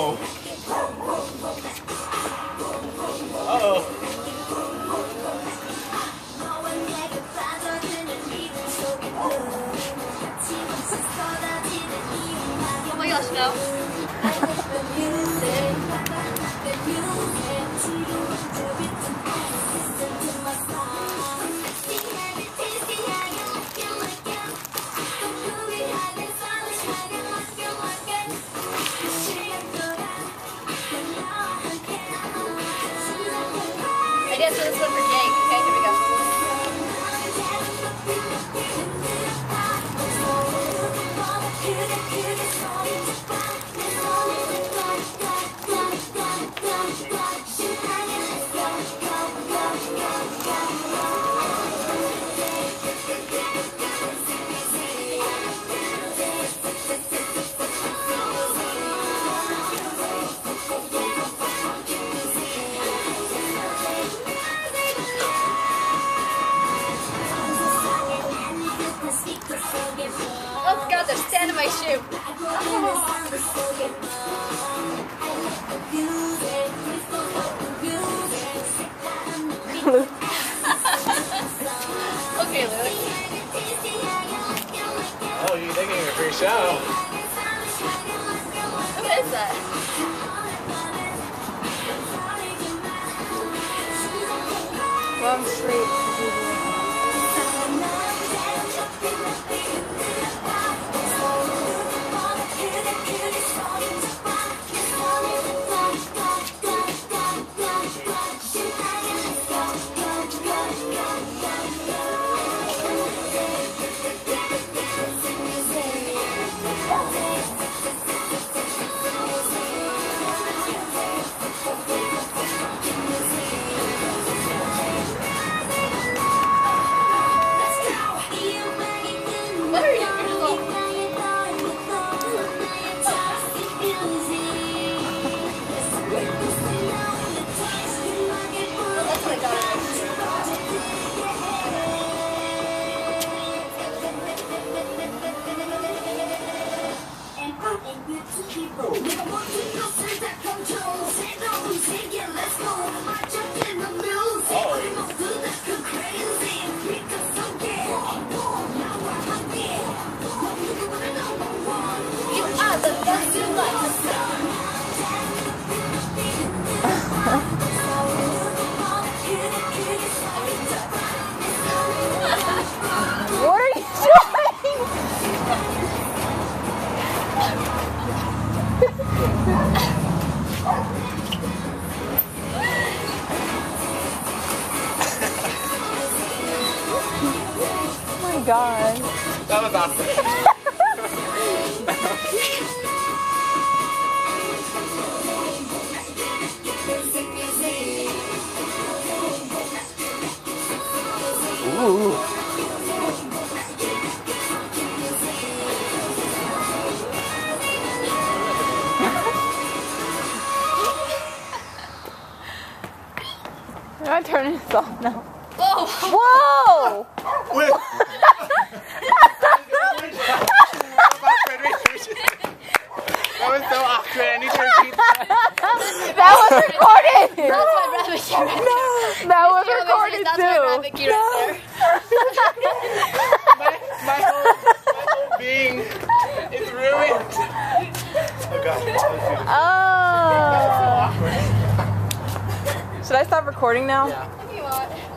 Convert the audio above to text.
Uh-oh. Uh-oh. Oh my gosh, no. I did this one for Jake. Okay, here we go. Oh god, there's sand in my shoe. Okay, Lily. Oh, you're thinking of a free show. What is that? Long sleep. What are you doing? Oh, that's what I got. You are the best in life. What are you Oh my god. That was awesome. Ooh. I'm not turning this off now. Whoa! Whoa! That was so awkward. I need to repeat that. That was recorded! That's my rabbit key right there. That was recorded That's too! my rabbit key right there. My whole being is ruined. Oh god. Oh! Awkward. Should I stop recording now? Yeah. If you want.